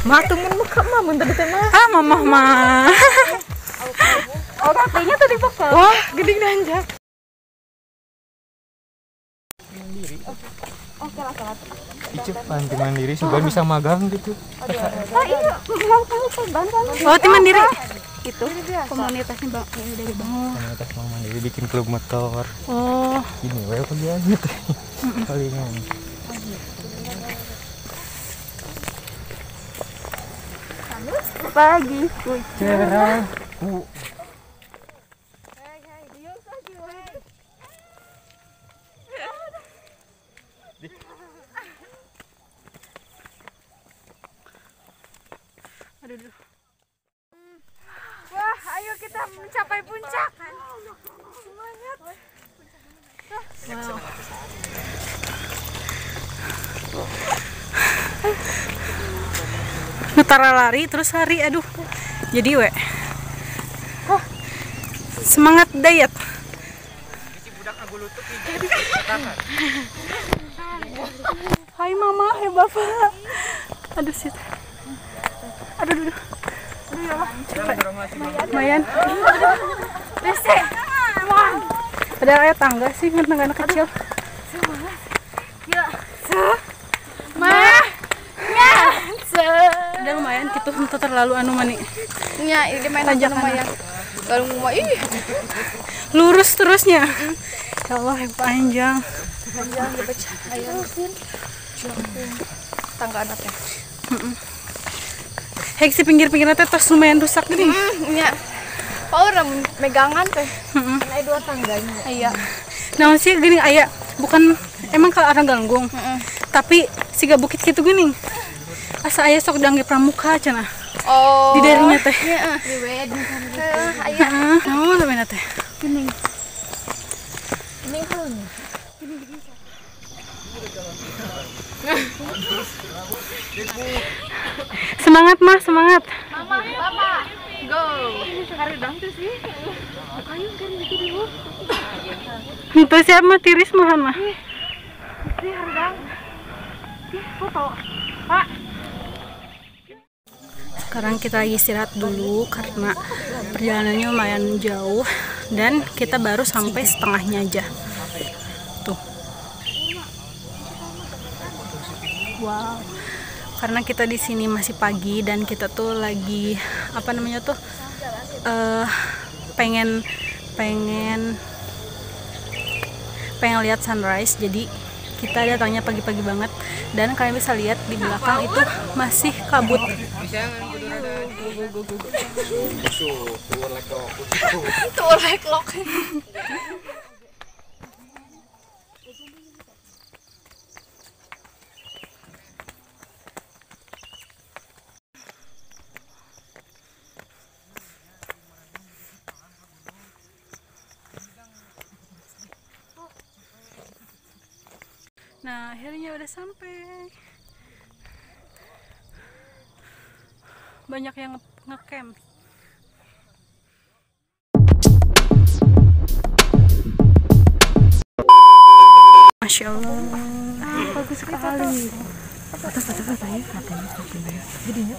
Mah temen muka mah bentar teh mah. Ah, mamah mah. Oh, kakinya tuh dipekel. Wah, gede nanjak. Oke lah, salat. Icuk panti mandiri sudah bisa magang gitu. Oh iya, mau kamu ban kan? Oh, tim mandiri. Itu komunitasnya Bang ini dari Bang. Komunitas Mang Mandiri bikin klub motor. Oh, Ini wae kerjaan gitu. Palingan. Pagi. Cerah. aduh. Wah, ayo kita mencapai puncak. Semangat. Wow. Nutara lari terus lari, aduh. Jadi semangat diet. Hai mama, hai bapak. Aduh sih. Aduh. Aduh ya Allah. Lumayan. Bese. Ada kayak tangga sih, tangga anak kecil. Ya. Mah. Ya. Udah lumayan gitu, itu terlalu anu mani. Ya, ini main aja lumayan. Kalau mau Lurus terusnya. Ya Allah, yang panjang. panjang dipecah. Ayo. Tangga anaknya. Hek si pinggir-pinggirnya teh tos lumayan rusak gini. Ya. Orang megangan teh. Ada dua tangganya. Iya. Nah sih gini aya bukan emang kalau orang ganggung. Tapi siga bukit gitu gini. Asa aya sok dangge pramuka cenah. Oh. Di daerahnya teh. Heeh. Di wedding kan. Aya. Naon namanya teh? Kuning. Kuning kan. Semangat mah, semangat. Mama, Bapak. Go. Hari dang tuh sih. Kayu kan gitu dulu. Itu siapa mah tiris mahan mah. Ini hari dang. Foto. Pak. Sekarang kita lagi istirahat dulu karena perjalanannya lumayan jauh dan kita baru sampai setengahnya aja. Tuh. Wow. Karena kita di sini masih pagi dan kita tuh lagi apa namanya tuh pengen lihat sunrise, jadi kita datangnya pagi-pagi banget dan kalian bisa lihat di belakang itu masih kabut. Tuh lek-lok. Nah, akhirnya udah sampai. Banyak yang nge-camp. Masya Allah, bagus sekali. Kata-kata ya, katanya. Jadinya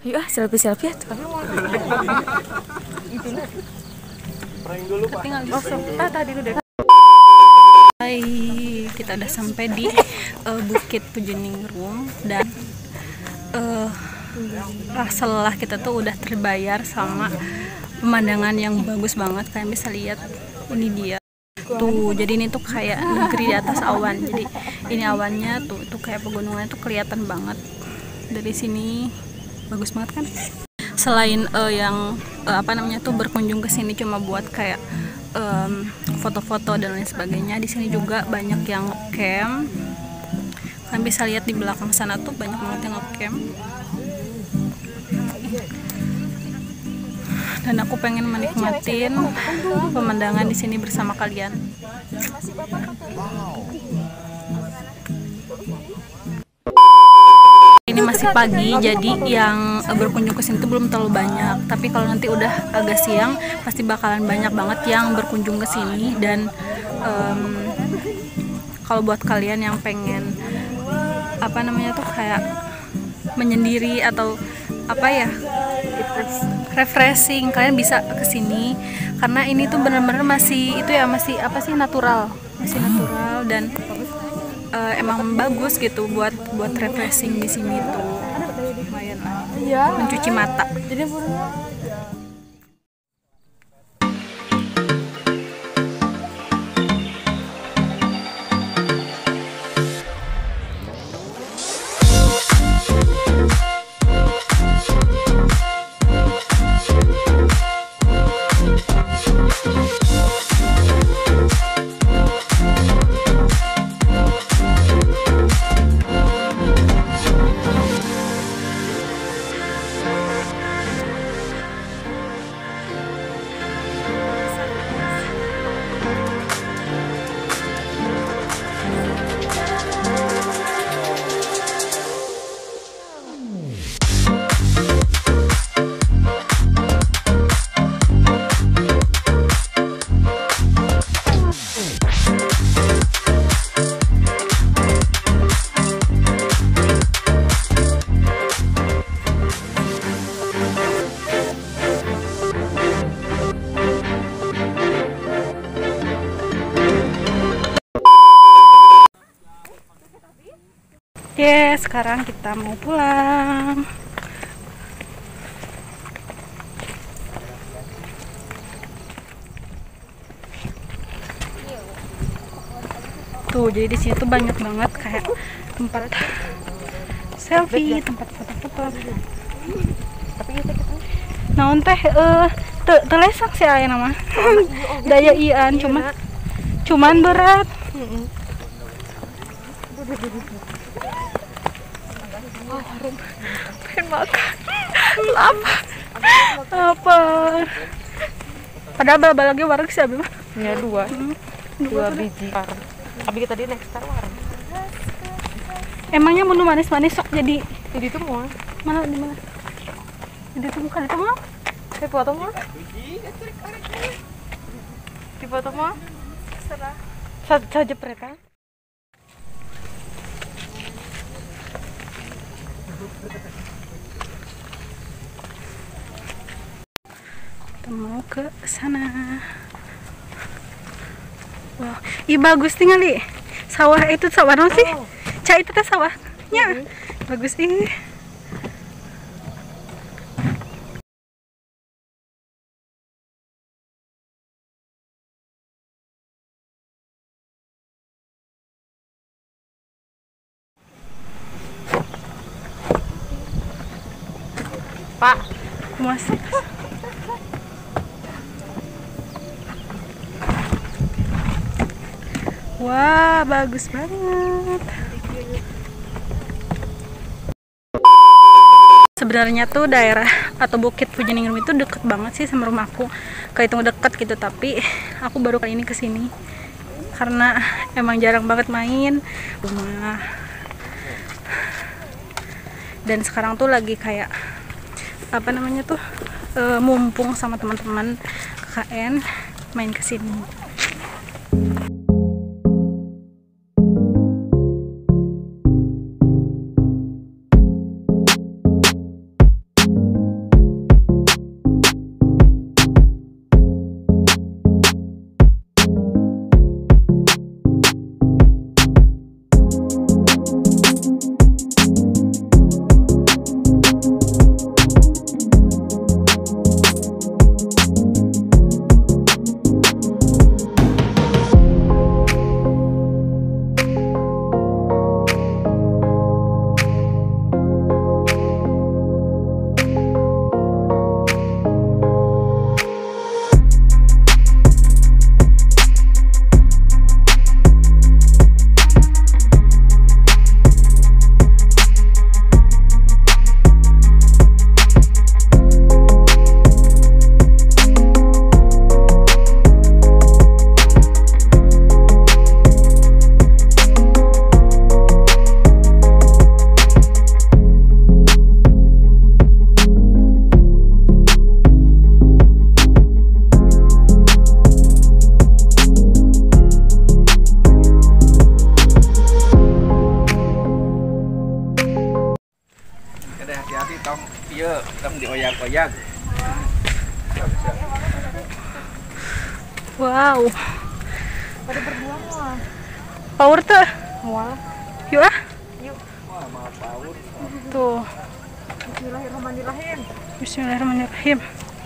Yuk selfie ya tuh. Tadi udah. Hai, kita udah sampai di Bukit Pujeningrum dan setelah kita tuh udah terbayar sama pemandangan yang bagus banget. Kalian bisa lihat ini dia tuh, jadi ini tuh kayak negeri di atas awan. Jadi ini awannya tuh kayak pegunungan tuh kelihatan banget dari sini, bagus banget kan. Selain yang tuh berkunjung ke sini cuma buat kayak foto-foto dan lain sebagainya, di sini juga banyak yang camp. Kalian bisa lihat di belakang sana tuh banyak banget yang camp. Dan aku pengen menikmatin pemandangan di sini bersama kalian. Ini masih pagi, jadi yang berkunjung ke sini tuh belum terlalu banyak. Tapi kalau nanti udah agak siang, pasti bakalan banyak banget yang berkunjung ke sini. Dan kalau buat kalian yang pengen tuh kayak menyendiri atau refreshing, kalian bisa kesini karena ini tuh bener-bener masih natural dan emang bagus gitu buat refreshing di sini tuh, lumayan lah, mencuci mata. Sekarang kita mau pulang. Tuh, jadi di sini tuh banyak banget kayak tempat selfie, tempat foto-foto. Naon teh telesak sih aya nama. Daya ian cuman berat. Pengen makan lapar. Padahal berapa lagi warung sih Abi mah? Ya dua biji. Abi kita di next warung. Emangnya menu manis-manis sok jadi Itu mau mana di mana? Jadi itu bukan itu mah? Di foto mah? Di foto mah? Saja jepretan. Kita mau ke sana. Wah, ih bagus tinggal nih. Sawah itu sawah non sih? Cak itu teh sawahnya. Bagus ih. Pak, Masih. Wah, bagus banget. Sebenarnya tuh daerah atau Bukit Pujeningrum itu deket banget sih sama rumahku. Kehitung deket gitu, tapi aku baru kali ini kesini karena emang jarang banget main rumah. Dan sekarang tuh lagi kayak mumpung sama teman-teman KKN main kesini. dioyak-oyak. Wow. Pada berdua lah. Power tuh. Wah. Yuk ah. Yuk. Tuh. Bismillahirrahmanirrahim. Bismillahirrahmanirrahim.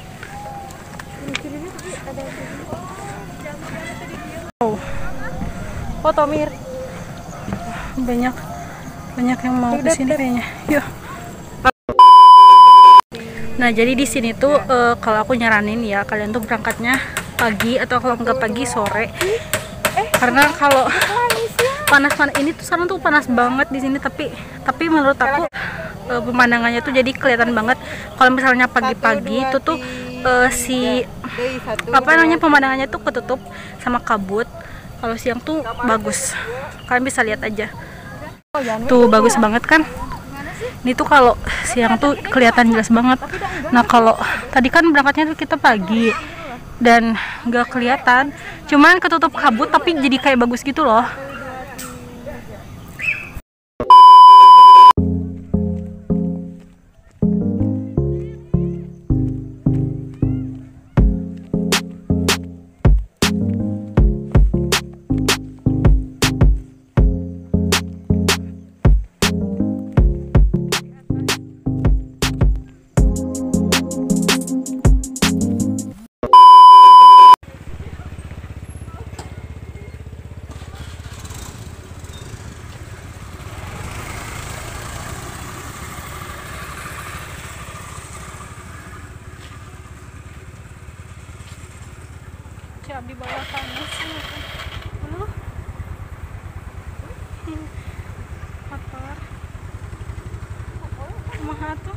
Ini tapi ada Oh. foto Mir. Banyak yang mau ke sini kayaknya. Yuk. Nah, jadi di sini tuh kalau aku nyaranin ya kalian tuh berangkatnya pagi atau kalau nggak pagi sore. Karena kalau panas ini tuh sekarang tuh panas banget di sini, tapi menurut aku pemandangannya tuh jadi kelihatan banget kalau misalnya pagi-pagi itu tuh pemandangannya tuh ketutup sama kabut. Kalau siang tuh bagus, kalian bisa lihat aja tuh, bagus banget kan. Ini tuh kalau siang tuh kelihatan jelas banget. Nah, kalau tadi kan berangkatnya tuh kita pagi dan nggak kelihatan, cuman ketutup kabut tapi jadi kayak bagus gitu loh. Di bawah panas kotor kumaha tuh.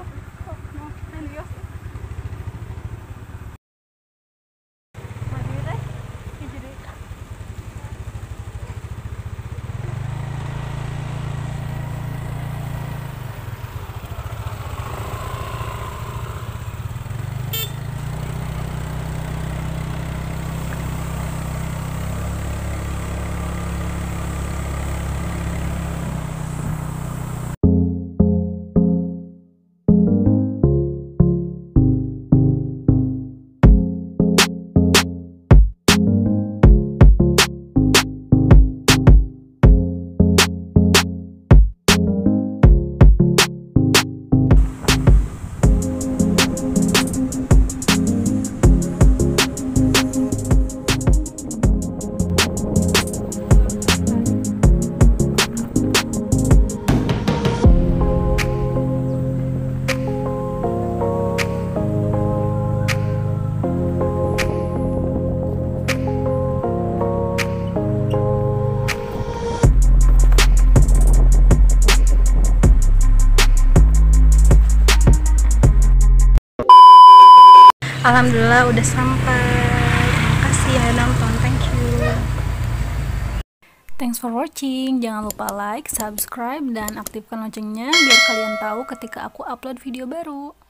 Alhamdulillah udah sampai. Terima kasih yang udah nonton. Thank you. Thanks for watching. Jangan lupa like, subscribe, dan aktifkan loncengnya biar kalian tahu ketika aku upload video baru.